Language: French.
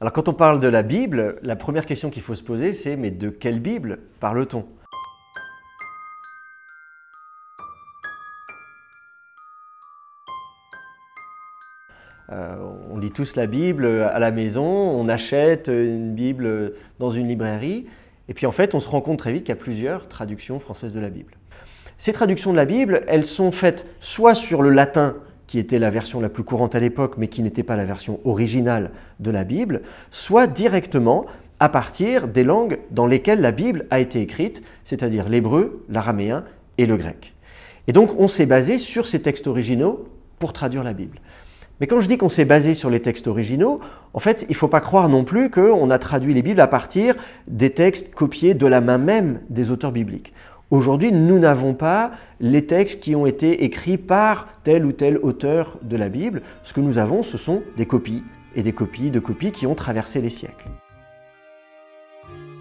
Alors quand on parle de la Bible, la première question qu'il faut se poser, c'est mais de quelle Bible parle-t-on? On lit tous la Bible à la maison, on achète une Bible dans une librairie, et puis en fait on se rend compte très vite qu'il y a plusieurs traductions françaises de la Bible. Ces traductions de la Bible, elles sont faites soit sur le latin, qui était la version la plus courante à l'époque, mais qui n'était pas la version originale de la Bible, soit directement à partir des langues dans lesquelles la Bible a été écrite, c'est-à-dire l'hébreu, l'araméen et le grec. Et donc on s'est basé sur ces textes originaux pour traduire la Bible. Mais quand je dis qu'on s'est basé sur les textes originaux, en fait, il ne faut pas croire non plus qu'on a traduit les Bibles à partir des textes copiés de la main même des auteurs bibliques. Aujourd'hui, nous n'avons pas les textes qui ont été écrits par tel ou tel auteur de la Bible. Ce que nous avons, ce sont des copies, et des copies de copies qui ont traversé les siècles.